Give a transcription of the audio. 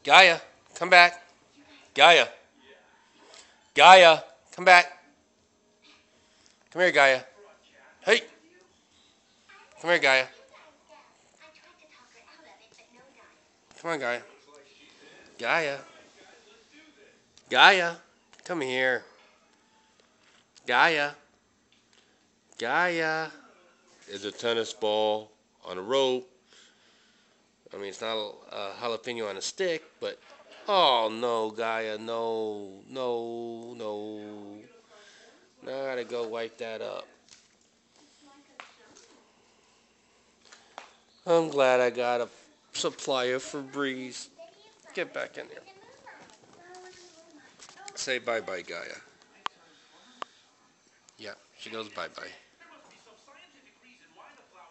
Gaia, come back. Gaia. Gaia, come back. Come here, Gaia. Hey. Come here, Gaia. Come on, Gaia. Gaia. Gaia, come here. Gaia. Gaia is a tennis ball on a rope. I mean, it's not a jalapeno on a stick, but oh no, Gaia, no. Now I gotta go wipe that up. I'm glad I got a supplier for Breeze. Get back in there. Say bye-bye, Gaia. Yeah, she goes bye-bye.